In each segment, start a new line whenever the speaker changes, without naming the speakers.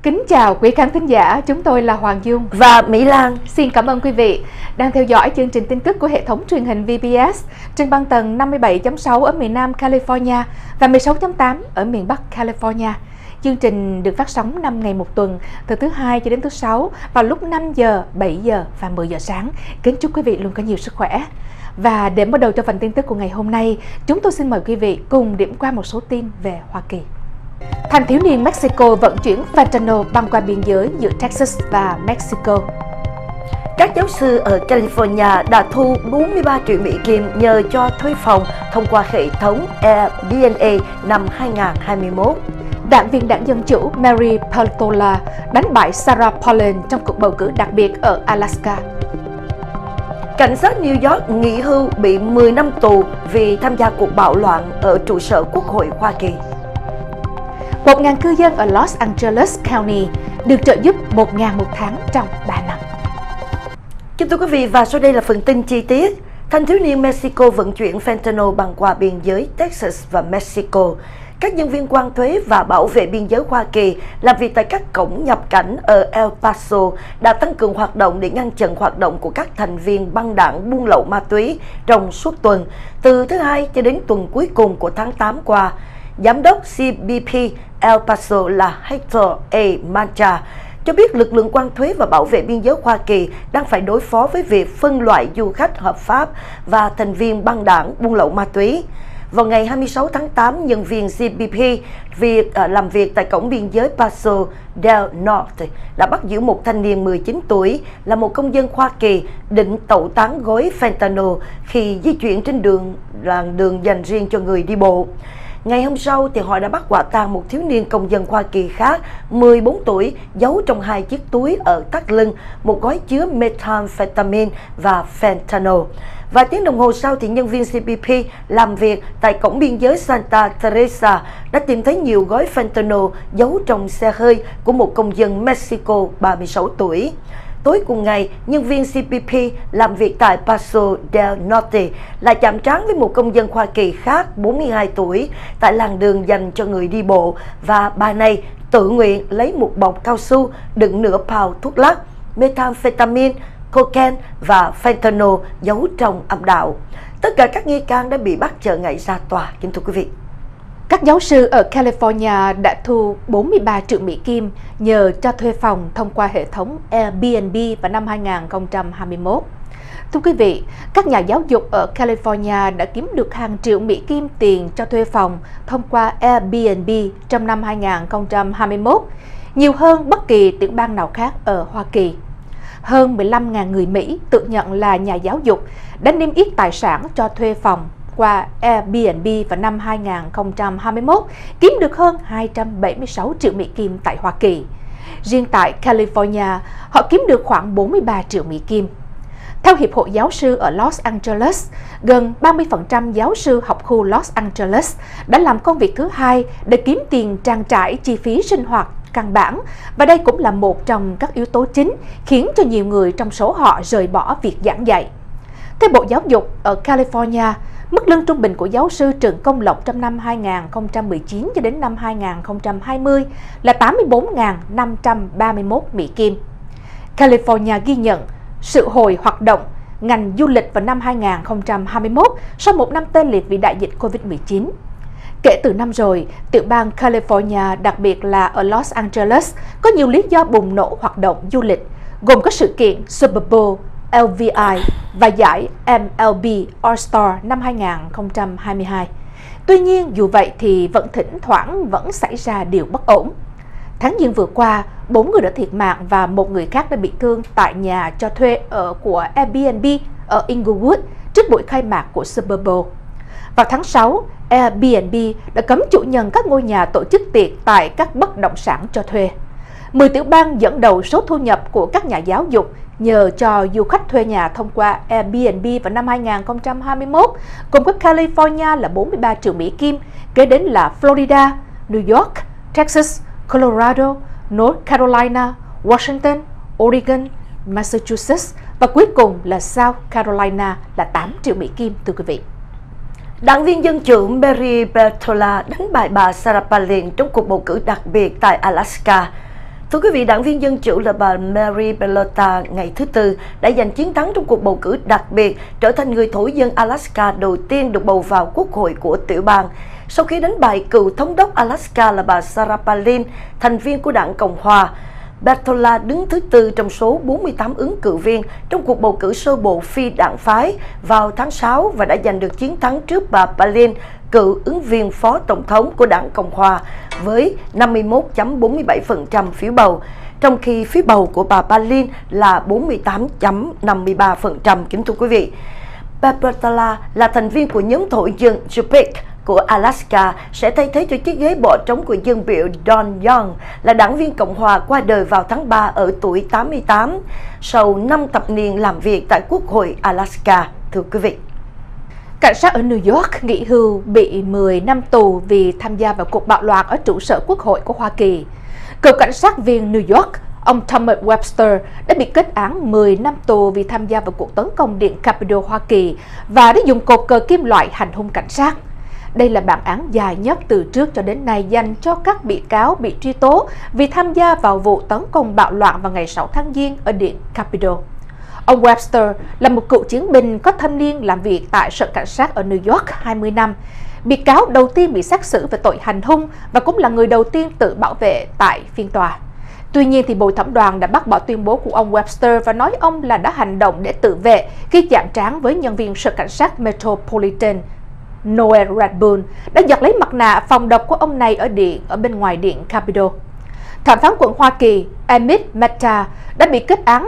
Kính chào quý khán thính giả, chúng tôi là Hoàng Dung
và Mỹ Lan.
Xin cảm ơn quý vị đang theo dõi chương trình tin tức của hệ thống truyền hình VBS trên băng tần 57.6 ở miền Nam California và 16.8 ở miền Bắc California. Chương trình được phát sóng 5 ngày một tuần, từ thứ Hai cho đến thứ Sáu vào lúc 5 giờ, 7 giờ và 10 giờ sáng. Kính chúc quý vị luôn có nhiều sức khỏe. Và để mở đầu cho phần tin tức của ngày hôm nay, chúng tôi xin mời quý vị cùng điểm qua một số tin về Hoa Kỳ. Thanh thiếu niên Mexico vận chuyển fentanyl băng qua biên giới giữa Texas và Mexico.
Các giáo sư ở California đã thu 43 triệu Mỹ Kim nhờ cho thuê phòng thông qua hệ thống Airbnb năm 2021.
Đảng viên đảng Dân Chủ Mary Peltola đánh bại Sarah Palin trong cuộc bầu cử đặc biệt ở Alaska.
Cảnh sát New York nghỉ hưu bị 10 năm tù vì tham gia cuộc bạo loạn ở trụ sở Quốc hội Hoa Kỳ.
1.000 cư dân ở Los Angeles County được trợ giúp 1.000 một tháng trong 3 năm.
Kính thưa quý vị, và sau đây là phần tin chi tiết. Thanh thiếu niên Mexico vận chuyển fentanyl băng qua biên giới Texas và Mexico. Các nhân viên quan thuế và bảo vệ biên giới Hoa Kỳ làm việc tại các cổng nhập cảnh ở El Paso đã tăng cường hoạt động để ngăn chặn hoạt động của các thành viên băng đảng buôn lậu ma túy trong suốt tuần, từ thứ Hai cho đến tuần cuối cùng của tháng 8 qua. Giám đốc CBP El Paso là Hector A. Mancha cho biết lực lượng quan thuế và bảo vệ biên giới Hoa Kỳ đang phải đối phó với việc phân loại du khách hợp pháp và thành viên băng đảng buôn lậu ma túy. Vào ngày 26 tháng 8, nhân viên CBP làm việc tại cổng biên giới Paso del Norte đã bắt giữ một thanh niên 19 tuổi là một công dân Hoa Kỳ định tẩu tán gói fentanyl khi di chuyển trên làn đường dành riêng cho người đi bộ. Ngày hôm sau thì họ đã bắt quả tang một thiếu niên công dân Hoa Kỳ khác 14 tuổi giấu trong 2 chiếc túi ở thắt lưng một gói chứa methamphetamine và fentanyl. Vài tiếng đồng hồ sau thì nhân viên CBP làm việc tại cổng biên giới Santa Teresa đã tìm thấy nhiều gói fentanyl giấu trong xe hơi của một công dân Mexico 36 tuổi. Tối cùng ngày, nhân viên CBP làm việc tại Paso del Norte lại chạm trán với một công dân Hoa Kỳ khác 42 tuổi tại làn đường dành cho người đi bộ, và bà này tự nguyện lấy một bọc cao su đựng nửa pound thuốc lắc, methamphetamine, cocaine và fentanyl giấu trong âm đạo. Tất cả các nghi can đã bị bắt chờ ngày ra tòa. Kính thưa quý vị,
các giáo sư ở California đã thu 43 triệu Mỹ Kim nhờ cho thuê phòng thông qua hệ thống Airbnb vào năm 2021. Thưa quý vị, các nhà giáo dục ở California đã kiếm được hàng triệu Mỹ Kim tiền cho thuê phòng thông qua Airbnb trong năm 2021, nhiều hơn bất kỳ tiểu bang nào khác ở Hoa Kỳ. Hơn 15.000 người Mỹ tự nhận là nhà giáo dục đã niêm yết tài sản cho thuê phòng qua Airbnb vào năm 2021, kiếm được hơn 276 triệu Mỹ Kim tại Hoa Kỳ. Riêng tại California, họ kiếm được khoảng 43 triệu Mỹ Kim. Theo Hiệp hội Giáo sư ở Los Angeles, gần 30% giáo sư học khu Los Angeles đã làm công việc thứ hai để kiếm tiền trang trải chi phí sinh hoạt căn bản, và đây cũng là một trong các yếu tố chính khiến cho nhiều người trong số họ rời bỏ việc giảng dạy. Theo Bộ Giáo dục ở California, mức lương trung bình của giáo sư trường công lập trong năm 2019 cho đến năm 2020 là 84.531 Mỹ Kim. California ghi nhận sự hồi hoạt động ngành du lịch vào năm 2021 sau một năm tê liệt vì đại dịch Covid-19. Kể từ năm rồi, tiểu bang California, đặc biệt là ở Los Angeles, có nhiều lý do bùng nổ hoạt động du lịch, gồm các sự kiện Super Bowl, LVI và giải MLB All-Star năm 2022. Tuy nhiên, dù vậy thì thỉnh thoảng vẫn xảy ra điều bất ổn. Tháng Giêng vừa qua, 4 người đã thiệt mạng và 1 người khác đã bị thương tại nhà cho thuê của Airbnb ở Inglewood trước buổi khai mạc của Super Bowl. Vào tháng 6, Airbnb đã cấm chủ nhân các ngôi nhà tổ chức tiệc tại các bất động sản cho thuê. 10 tiểu bang dẫn đầu số thu nhập của các nhà giáo dục nhờ cho du khách thuê nhà thông qua Airbnb vào năm 2021, cùng với California là 43 triệu Mỹ Kim, kế đến là Florida, New York, Texas, Colorado, North Carolina, Washington, Oregon, Massachusetts và cuối cùng là South Carolina là 8 triệu Mỹ Kim, thưa quý vị.
Đảng viên Dân Chủ Mary Peltola đánh bại bà Sarah Palin trong cuộc bầu cử đặc biệt tại Alaska. Thưa quý vị, đảng viên Dân Chủ là bà Mary Pelota ngày thứ Tư đã giành chiến thắng trong cuộc bầu cử đặc biệt, trở thành người thổ dân Alaska đầu tiên được bầu vào quốc hội của tiểu bang, sau khi đánh bại cựu thống đốc Alaska là bà Sarah Palin, thành viên của đảng Cộng hòa. Peltola đứng thứ tư trong số 48 ứng cử viên trong cuộc bầu cử sơ bộ phi đảng phái vào tháng 6 và đã giành được chiến thắng trước bà Palin, cựu ứng viên phó tổng thống của đảng Cộng hòa với 51,47% phiếu bầu, trong khi phiếu bầu của bà Palin là 48,53%. Kính thưa quý vị, bà Peltola là thành viên của nhóm thổ dân Yupik của Alaska, sẽ thay thế cho chiếc ghế bỏ trống của dân biểu Don Young, là đảng viên Cộng hòa qua đời vào tháng 3 ở tuổi 88 sau 5 thập niên làm việc tại Quốc hội Alaska. Thưa quý vị,
cảnh sát ở New York nghỉ hưu bị 10 năm tù vì tham gia vào cuộc bạo loạn ở trụ sở Quốc hội của Hoa Kỳ. Cựu cảnh sát viên New York, ông Thomas Webster đã bị kết án 10 năm tù vì tham gia vào cuộc tấn công Điện Capitol Hoa Kỳ và đã dùng cột cờ kim loại hành hung cảnh sát. Đây là bản án dài nhất từ trước cho đến nay dành cho các bị cáo bị truy tố vì tham gia vào vụ tấn công bạo loạn vào ngày 6 tháng Giêng ở Điện Capitol. Ông Webster là một cựu chiến binh có thâm niên làm việc tại Sở Cảnh sát ở New York 20 năm. Bị cáo đầu tiên bị xét xử về tội hành hung và cũng là người đầu tiên tự bảo vệ tại phiên tòa. Tuy nhiên, thì bồi thẩm đoàn đã bác bỏ tuyên bố của ông Webster và nói ông là đã hành động để tự vệ khi chạm trán với nhân viên Sở Cảnh sát Metropolitan Noel Radbourn đã giật lấy mặt nạ phòng độc của ông này ở bên ngoài Điện Capitol. Thẩm phán quận Hoa Kỳ Emmett Mehta đã bị kết án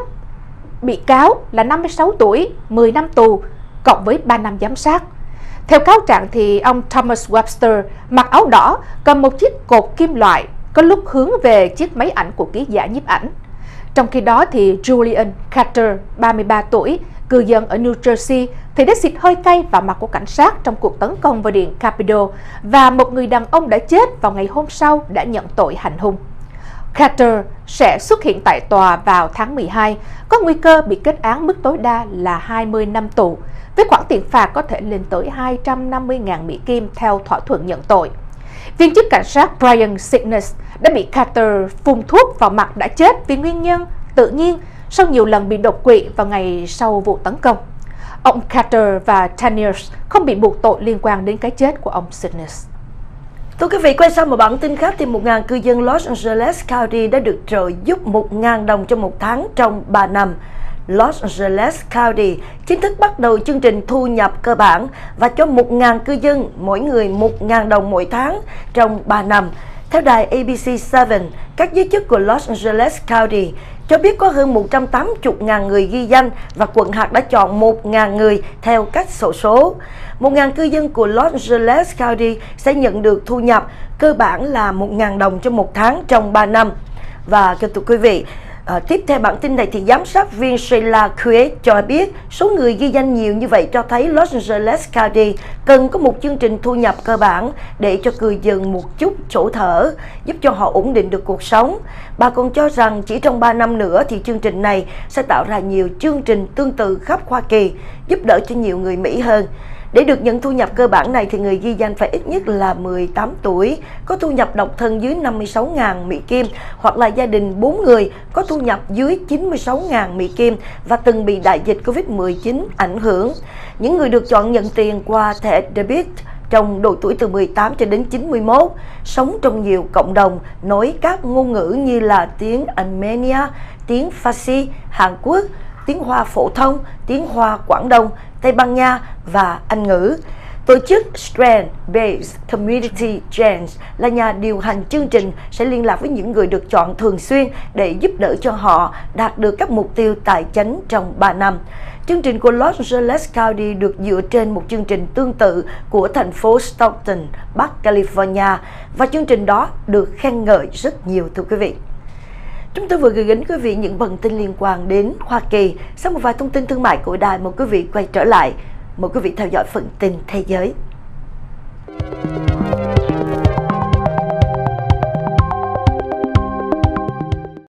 bị cáo là 56 tuổi, 10 năm tù, cộng với 3 năm giám sát. Theo cáo trạng thì ông Thomas Webster mặc áo đỏ, cầm một chiếc cột kim loại, có lúc hướng về chiếc máy ảnh của ký giả nhiếp ảnh. Trong khi đó thì Julian Carter, 33 tuổi, cư dân ở New Jersey, thì đã xịt hơi cay vào mặt của cảnh sát trong cuộc tấn công vào Điện Capitol, và một người đàn ông đã chết vào ngày hôm sau đã nhận tội hành hung. Carter sẽ xuất hiện tại tòa vào tháng 12, có nguy cơ bị kết án mức tối đa là 20 năm tù, với khoản tiền phạt có thể lên tới 250.000 Mỹ Kim theo thỏa thuận nhận tội. Viên chức cảnh sát Brian Sickness đã bị Carter phun thuốc vào mặt đã chết vì nguyên nhân tự nhiên sau nhiều lần bị đột quỵ vào ngày sau vụ tấn công. Ông Carter và Taniers không bị buộc tội liên quan đến cái chết của ông Sickness.
Thưa quý vị, quay sang một bản tin khác thì 1.000 cư dân Los Angeles County đã được trợ giúp 1.000 đồng trong một tháng trong 3 năm. Los Angeles County chính thức bắt đầu chương trình thu nhập cơ bản và cho 1.000 cư dân mỗi người 1.000 đồng mỗi tháng trong 3 năm. Theo đài ABC7, các giới chức của Los Angeles County cho biết có hơn 180.000 người ghi danh và quận hạt đã chọn 1.000 người theo cách xổ số. 1.000 cư dân của Los Angeles County sẽ nhận được thu nhập cơ bản là 1.000 đồng trong một tháng trong 3 năm. Và thưa quý vị, tiếp theo bản tin này thì giám sát viên Sheila Kuet cho biết số người ghi danh nhiều như vậy cho thấy Los Angeles County cần có một chương trình thu nhập cơ bản để cho cư dân một chút chỗ thở, giúp cho họ ổn định được cuộc sống. Bà còn cho rằng chỉ trong 3 năm nữa thì chương trình này sẽ tạo ra nhiều chương trình tương tự khắp Hoa Kỳ, giúp đỡ cho nhiều người Mỹ hơn. Để được nhận thu nhập cơ bản này thì người ghi danh phải ít nhất là 18 tuổi, có thu nhập độc thân dưới 56.000 Mỹ Kim hoặc là gia đình 4 người có thu nhập dưới 96.000 Mỹ Kim và từng bị đại dịch Covid-19 ảnh hưởng. Những người được chọn nhận tiền qua thẻ debit trong độ tuổi từ 18 cho đến 91, sống trong nhiều cộng đồng, nói các ngôn ngữ như là tiếng Armenia, tiếng Farsi, Hàn Quốc, tiếng Hoa phổ thông, tiếng Hoa Quảng Đông, Tây Ban Nha và Anh ngữ. Tổ chức Strand-Based Community Change là nhà điều hành chương trình sẽ liên lạc với những người được chọn thường xuyên để giúp đỡ cho họ đạt được các mục tiêu tài chính trong 3 năm. Chương trình của Los Angeles County được dựa trên một chương trình tương tự của thành phố Stockton, Bắc California, và chương trình đó được khen ngợi rất nhiều, thưa quý vị. Chúng tôi vừa gửi đến quý vị những bản tin liên quan đến Hoa Kỳ. Sau một vài thông tin thương mại của đài, mời quý vị quay trở lại. Mời quý vị theo dõi phần tin thế giới.